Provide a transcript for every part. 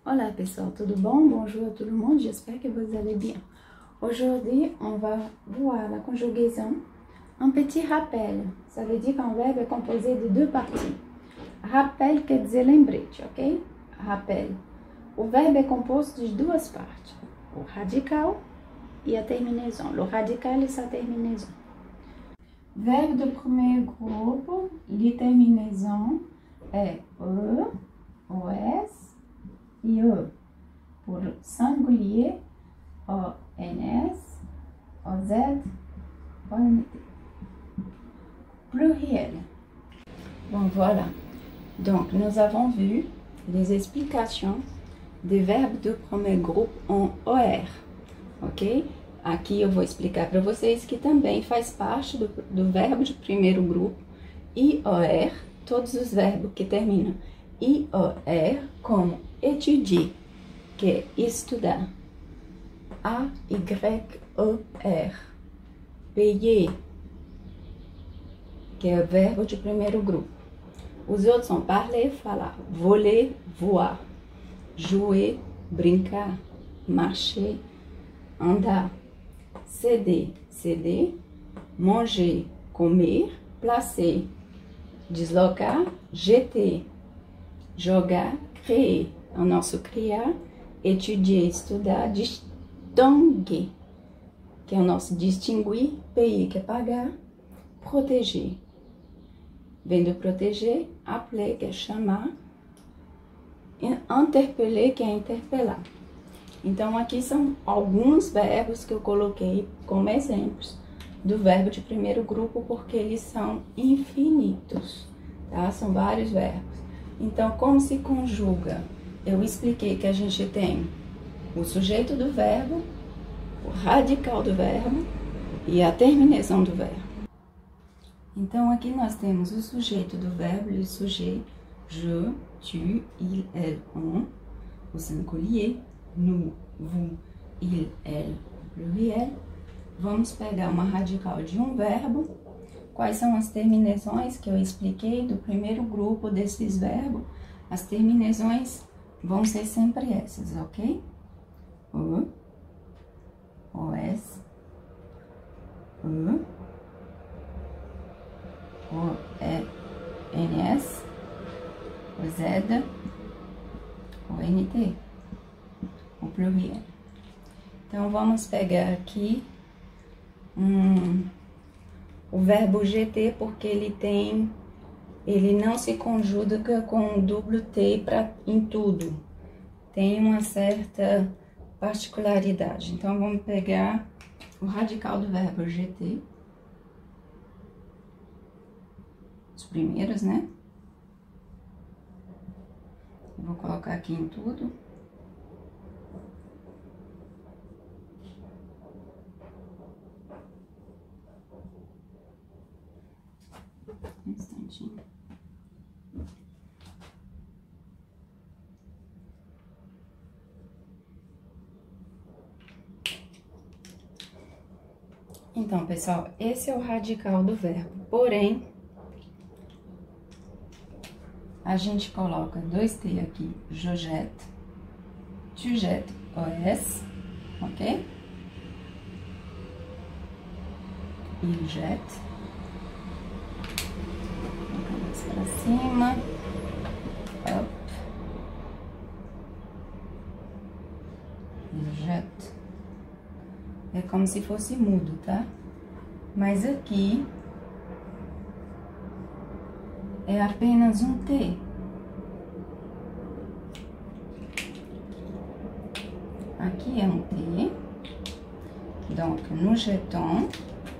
Olá pessoal, tudo bom? Bonjour à tout le monde, j'espère que vous allez bien. Aujourd'hui, on va voir la conjugaison. Un petit rappel, ça veut dire qu'un verbe est composé de deux parties. Rappel quer dizer lembrete, ok? Rappel. O verbo é composto de duas partes, o radical e a terminaison. Le radical et sa terminaison. Verbe do primeiro grupo, de terminaison, é E, OS e E. Pour singulier, ONS, OZ, ONT. Pluriel. Bon, voilà. Donc, nous avons vu les explications des verbes do primeiro grupo en OR, ok? Aqui eu vou explicar para vocês que também faz parte do verbo de primeiro grupo, IOR, todos os verbos que terminam IOR, como étudier, que é estudar, AYER, payer, que é o verbo de primeiro grupo. Os outros são parler, falar, voler, voar, jouer, brincar, marcher, andar, ceder, ceder, manger, comer, placer, deslocar, jeter, jogar, créer, o nosso criar, étudier, estudar, distinguer, que é o nosso distinguir, payer, que é pagar, proteger, vem do proteger, appeler, que é chamar, interpeller, que é interpelar. Então, aqui são alguns verbos que eu coloquei como exemplos do verbo de primeiro grupo, porque eles são infinitos, tá? São vários verbos. Então, como se conjuga? Eu expliquei que a gente tem o sujeito do verbo, o radical do verbo e a terminação do verbo. Então, aqui nós temos o sujeito do verbo, le sujet, je, tu, il, elle, on, o singulier, nous, vous, il, elle, pluriel. Vamos pegar uma radical de um verbo. Quais são as terminações que eu expliquei do primeiro grupo desses verbos? As terminações vão ser sempre essas, ok? O, OS, O, NS, OZ, ONT, o pluriel. Então, vamos pegar aqui o verbo GT, porque ele não se conjuga com duplo T em tudo. Tem uma certa particularidade. Então, vamos pegar o radical do verbo GT. Os primeiros, né? Eu vou colocar aqui em tudo. Um instantinho. Então, pessoal, esse é o radical do verbo. Porém, a gente coloca 2T aqui, je jette, tu jettes, OS, ok? Il jette. Mais pra cima. Hop. Il jette. É como se fosse mudo, tá? Mas aqui é apenas um T. Aqui é um T. Donc, nous jetons.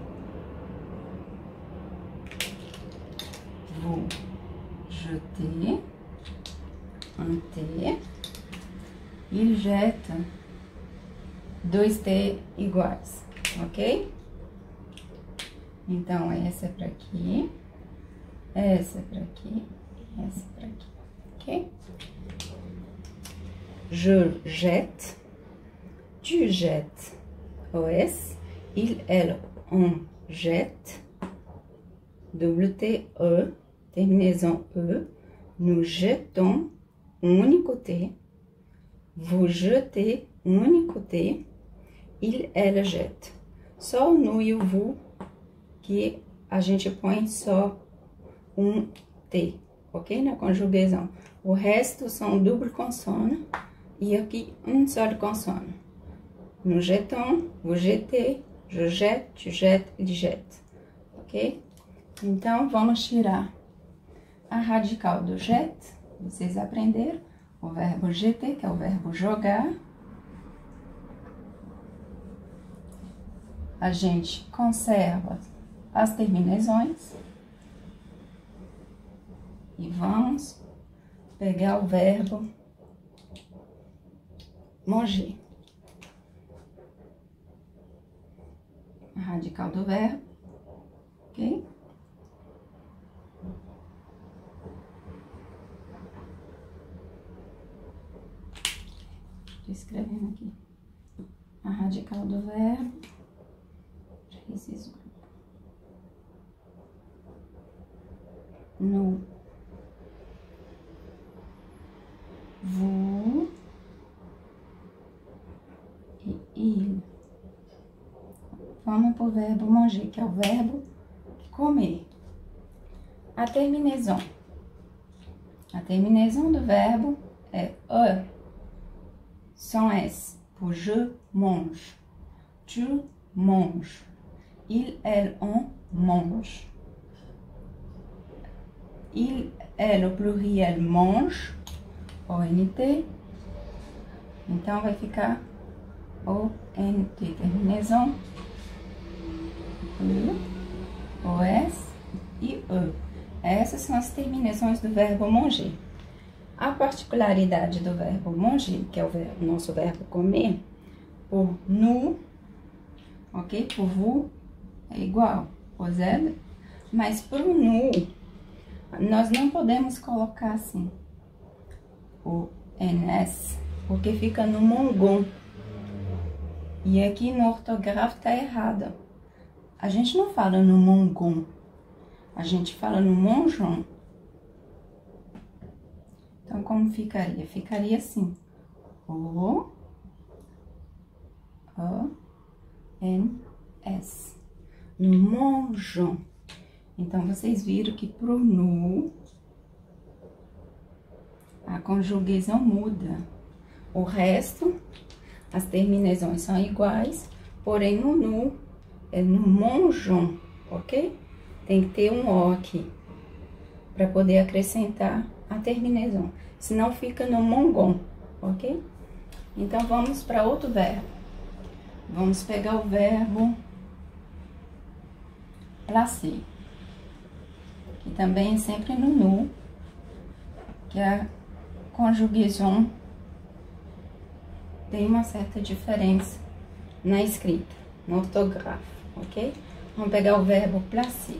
Vous jetez. Um T. Il jette. 2T iguais, ok? Então, essa é pra aqui. Essa pra aqui, essa pra aqui, ok? Je jette, tu jettes, OS, il, elle, on jette, WTE, terminaison E, nous jetons, único T, Vous jetez, um único T. Il, ela jette. Só o nu e o vous que a gente põe só um T, ok? Na conjugação. O resto são duplo consonne e aqui um só de consonne. Nous jetons, vous jetez, je jette, tu jettes, il jette, ok? Então, vamos tirar a radical do jette. Vocês aprenderam o verbo jeter, que é o verbo jogar. A gente conserva as terminações. E vamos pegar o verbo manger. A radical do verbo, ok? Estou escrevendo aqui. A radical do verbo. Esses grupos. No. Vous e il. Vamos pro verbo manger, que é o verbo comer. A terminação. A terminação do verbo é e, sans S, pour je mange, tu manges, il, elle, on mange. Il, elle, au pluriel, mange, ONT. Então, vai ficar ONT, terminação. OS e E. Essas são as terminações do verbo manger. A particularidade do verbo manger, que é o nosso verbo comer, por nous, ok? Por vous é igual, por Z, mas por nous, nós não podemos colocar assim, o NS, porque fica no mongon. E aqui no ortográfico tá errado. A gente não fala no mongon, a gente fala no monjon. Então, como ficaria? Ficaria assim. O-N-S. No monjon. Então, vocês viram que pro nu, a conjugação muda. O resto, as terminações são iguais, porém no nu é no monjon, ok? Tem que ter um O aqui, para poder acrescentar a terminação. Senão fica no mongon, ok? Então, vamos para outro verbo. Vamos pegar o verbo placer, que também é sempre no nu, que a conjugação tem uma certa diferença na escrita, no ortográfico, ok? Vamos pegar o verbo placer.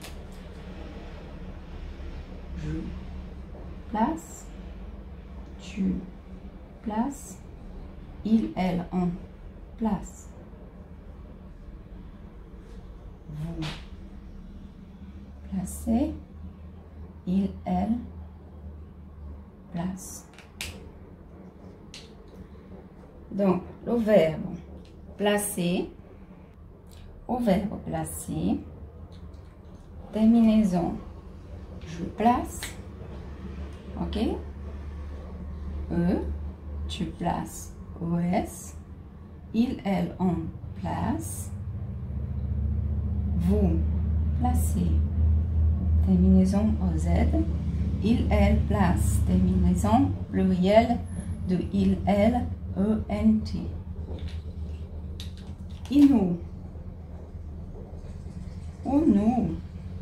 Je place, tu places, il, elle, on place. Vous placez, il, elle place. Donc, o verbo placer, terminaison je place, ok? E, tu places, OS, il, elle, on place, vous placez, terminaison OZ, il, elle place, terminaison pluriel de il, elle, ENT. E nu? O nu,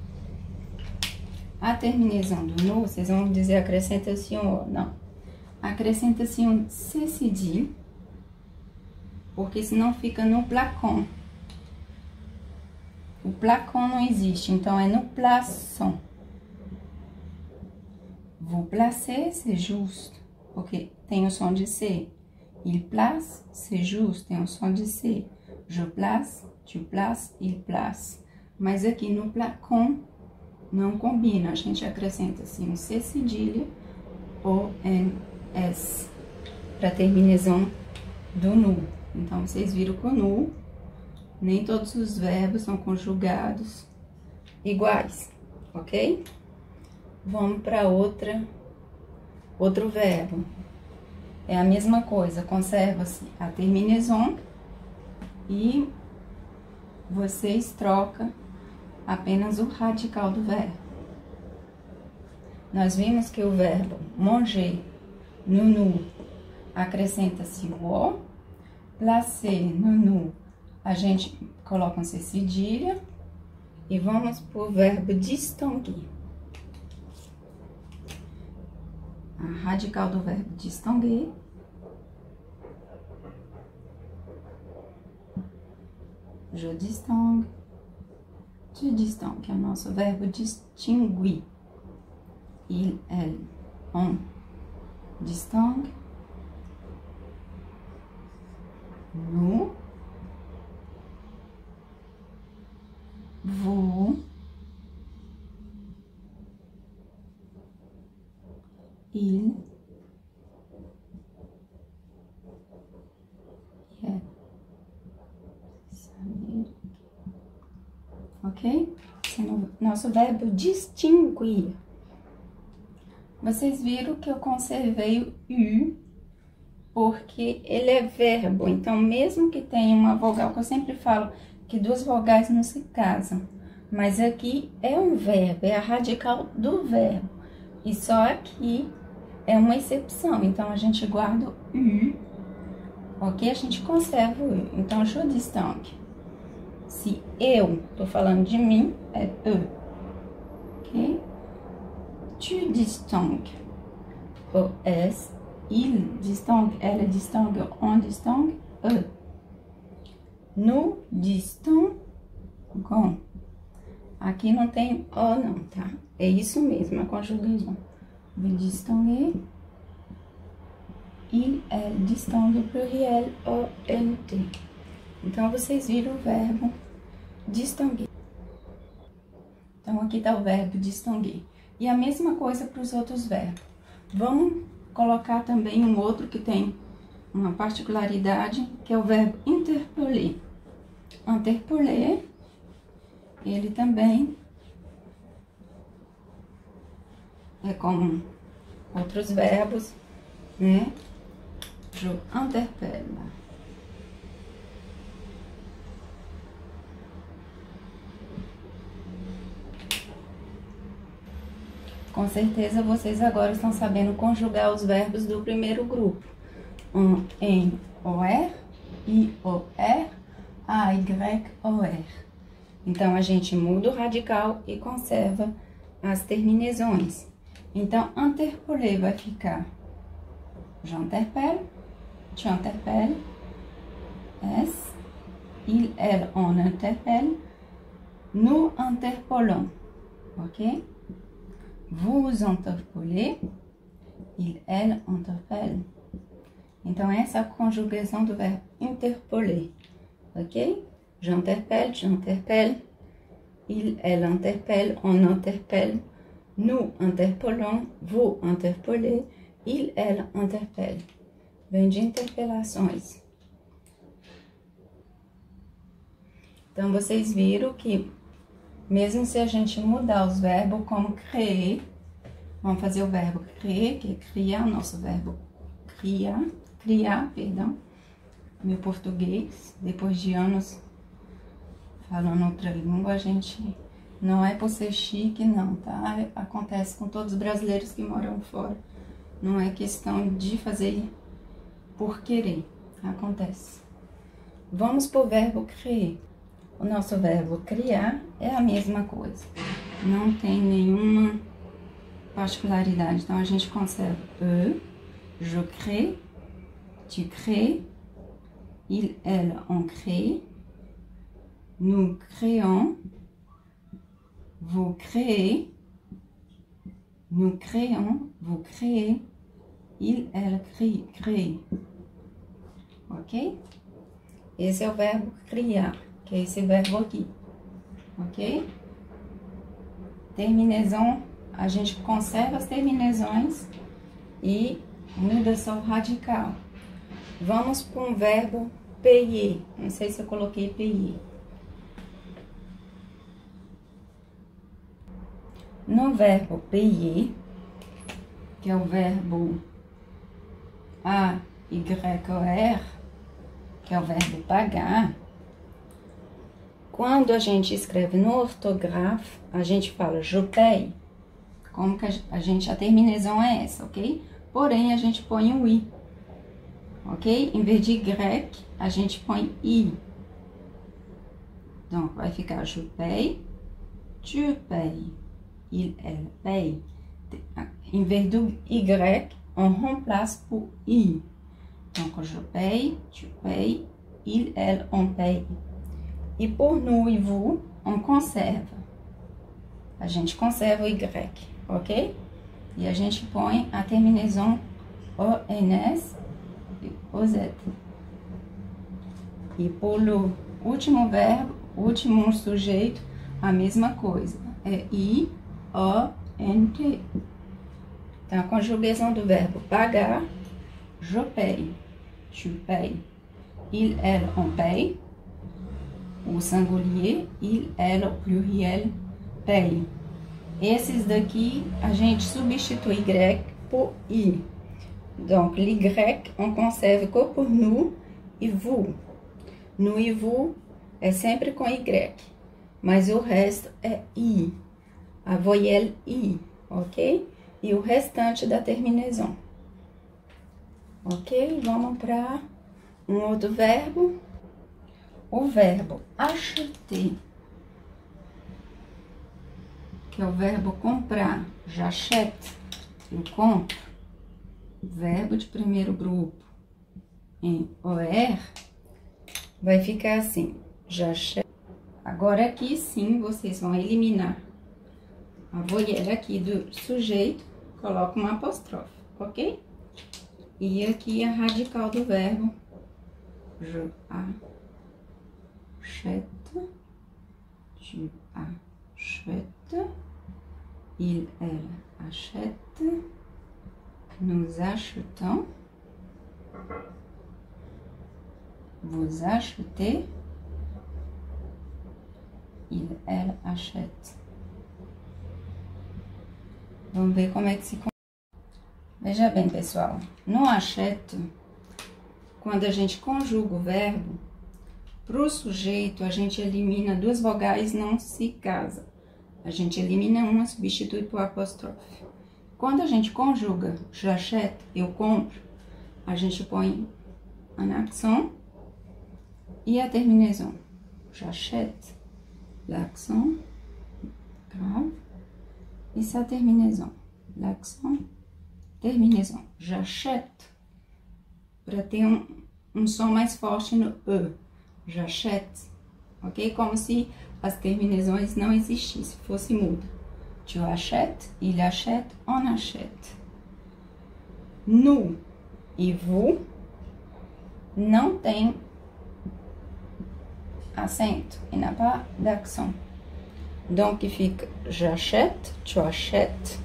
a terminação do nu, vocês vão dizer acrescentação, não. Acrescentação se cedilha, porque senão fica no placon. O placon não existe, então é no plaçon. Vous placez, c'est juste, porque tem o som de C. Il place, c'est juste, tem o som de C. Je place, tu places, il place. Mas aqui no placon não combina, a gente acrescenta assim um C cedilha, O, N, S. para terminação do nu. Então, vocês viram que o nu, nem todos os verbos são conjugados iguais, ok? Vamos para outro verbo. É a mesma coisa, conserva-se a terminação e vocês trocam apenas o radical do verbo. Nós vimos que o verbo manger no nu acrescenta-se o o, placer no nu a gente coloca um C cedilha e vamos para o verbo distinguer. A radical do verbo distinguer je distingue, tu distingue, que é o nosso verbo distinguir. Il, elle, on distingue. Nous, vous, il, elle. Ok? Esse é o nosso verbo distinguir. Vocês viram que eu conservei o U, porque ele é verbo. Então, mesmo que tenha uma vogal, que eu sempre falo que duas vogais não se casam, mas aqui é um verbo, é a radical do verbo. E só aqui é uma exceção. Então, a gente guarda o U, ok? A gente conserva o U. Então, je distingue. Se eu tô falando de mim, é eu, ok? Tu distingues, o S, il distingue, elle distingue, on distingue, eux. Nous distinguons. Aqui não tem o não, tá? É isso mesmo, a conjugação. Vous distinguez, il, elle distingue, pluriel, o, nt. Então, vocês viram o verbo distinguer. Então, aqui tá o verbo distinguer. E a mesma coisa para os outros verbos. Vamos colocar também um outro que tem uma particularidade, que é o verbo interpeller. Interpeller, ele também é como outros verbos, né? Je interpelle. Com certeza, vocês agora estão sabendo conjugar os verbos do primeiro grupo. Em OR, IOR, AYOR. Então, a gente muda o radical e conserva as terminações. Então, interpeller vai ficar j'interpelle, tu interpelles, S, il, elle, on interpelle, nous interpellons, ok? Vous interpellez, il, elle, interpelle. Então, essa é a conjugação do verbo interpeller, ok? J'interpelle, tu interpelles, il, elle interpelle, on interpelle, nous interpellons, vous interpellez, il, elle interpelle. Vem de interpelações. Então, vocês viram que mesmo se a gente mudar os verbos, como créer, vamos fazer o verbo créer, que é criar, nosso verbo criar, perdão, meu português, depois de anos falando outra língua, a gente não é por ser chique, não, tá? Acontece com todos os brasileiros que moram fora, não é questão de fazer por querer, acontece. Vamos pro verbo créer. O nosso verbo criar é a mesma coisa, não tem nenhuma particularidade. Então, a gente conserva je crée, tu crées, il, elle, on crée, nous créons, vous créez, nous créons, vous créez, il, elle, crée. Ok? Esse é o verbo criar, que é esse verbo aqui, ok? Terminação, a gente conserva as terminações e muda só o radical. Vamos para um verbo payer. Não sei se eu coloquei payer. No verbo payer, que é o verbo A-Y-O-R, que é o verbo pagar, quando a gente escreve no ortografo, a gente fala je paye. Como que a terminação é essa, ok? Porém, a gente põe o i, ok? Em vez de Y, a gente põe i. Então, vai ficar je paye, tu payes, il, elle paye. Em vez do Y, on remplace por i. Donc, je paye, tu payes, il, elle, on paye. E por nous e vous, on conserva. A gente conserva o Y, ok? E a gente põe a terminação ONS e OZ. E por o último verbo, último sujeito, a mesma coisa. É I, O, N, T. Então, a conjugação do verbo pagar, je paye, tu payes, il, elle, on paye. O singulier, il, elle, o pluriel, paye. Esses daqui, a gente substitui Y por I. Donc, l'Y, on conserve que por nous e vous. Nous e vous é sempre com Y, mas o resto é I. A voyelle I, ok? E o restante da terminação. Ok? Vamos para um outro verbo. O verbo acheter, que é o verbo comprar, j'achète, eu compro. Verbo de primeiro grupo em OR, vai ficar assim, j'achète. Agora aqui sim, vocês vão eliminar a voyelle aqui do sujeito, coloca uma apóstrofe, ok? E aqui a radical do verbo, je achète, tu achètes, il, elle achète, nous achetons, vous achetez, il, elle achète. Vamos ver como é que se... Veja bem, pessoal, no achète, quando a gente conjuga o verbo, para o sujeito, a gente elimina duas vogais, não se casa. A gente elimina uma, substitui por apóstrofe. Quando a gente conjuga j'achète, eu compro, a gente põe un accent e a terminaison. J'achète, l'accent grave, e sa terminaison. L'accent, terminaison. J'achète, para ter um som mais forte no E. J'achète, ok? Como se as terminações não existissem, fosse muda. Tu achètes, il achète, on achète. Nous e vous não tem acento e n'a pas d'accent. Donc, fica j'achète, tu achètes,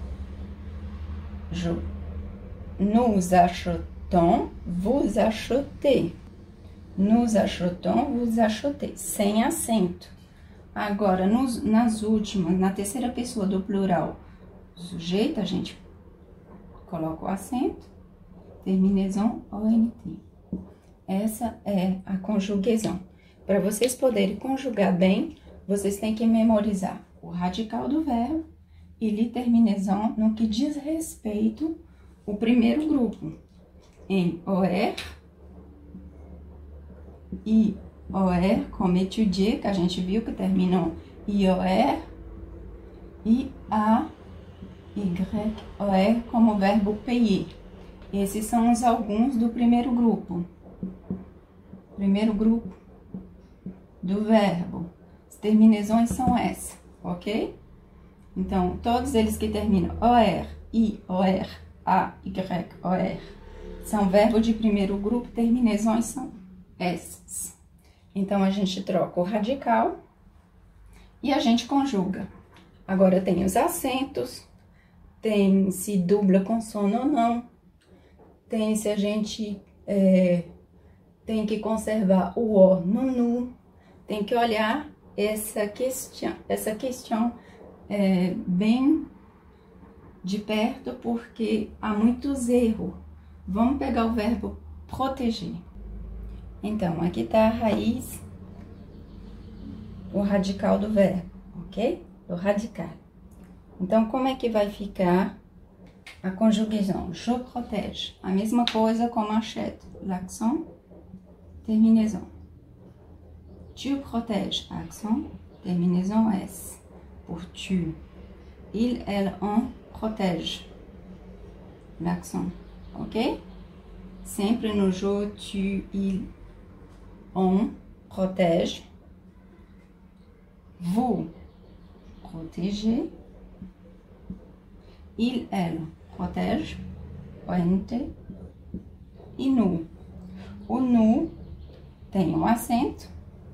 nous achetons, vous achetez. Nous achetons, vous achetez, sem acento. Agora, nas últimas, na terceira pessoa do plural, sujeito, a gente coloca o acento, terminação ONT. Essa é a conjugação. Para vocês poderem conjugar bem, vocês têm que memorizar o radical do verbo e lhe terminação no que diz respeito ao primeiro grupo, em OR, IOR, como étudier, que a gente viu que terminam IOR, e AYOR como verbo payer. Esses são os alguns do primeiro grupo. Primeiro grupo do verbo. As terminações são essas, ok? Então, todos eles que terminam OR, IOR, AYOR, são verbo de primeiro grupo, terminações são essas. Então, a gente troca o radical e a gente conjuga. Agora, tem os acentos, tem se dupla com sono ou não, tem se a gente tem que conservar o O no nu. Tem que olhar essa questão bem de perto, porque há muitos erros. Vamos pegar o verbo proteger. Então, aqui tá a raiz, o radical do verbo, ok? O radical. Então, como é que vai ficar a conjugação? Je protège. A mesma coisa com achète. L'accent, terminaison. Tu protèges. Accent, terminaison S. Pour tu. Il, elle, on protège. L'accent. Ok? Sempre no je, tu, il, on protège. Vous protégez. Il, elle protège. Ente. E nous. O nous tem um acento.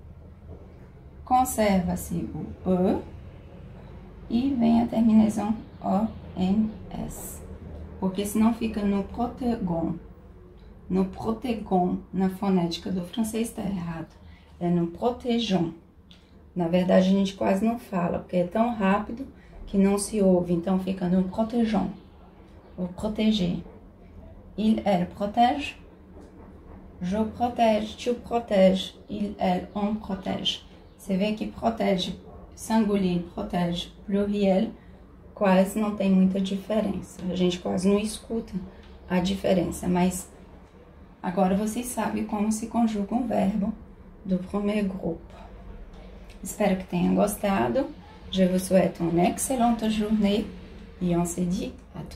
Conserva-se o E. E vem a terminação ONS. Porque senão fica no protegon. No protegon, na fonética do francês está errado. É no protejon. Na verdade, a gente quase não fala, porque é tão rápido que não se ouve. Então, fica no protejon. O protéger. Il, elle protège. Je protège, tu protèges. Il, elle, on protège. Você vê que protège, singulier, protège, pluriel, quase não tem muita diferença. A gente quase não escuta a diferença, mas agora vocês sabem como se conjuga um verbo do primeiro grupo. Espero que tenham gostado. Je vous souhaite une excellente journée et on se dit à tout.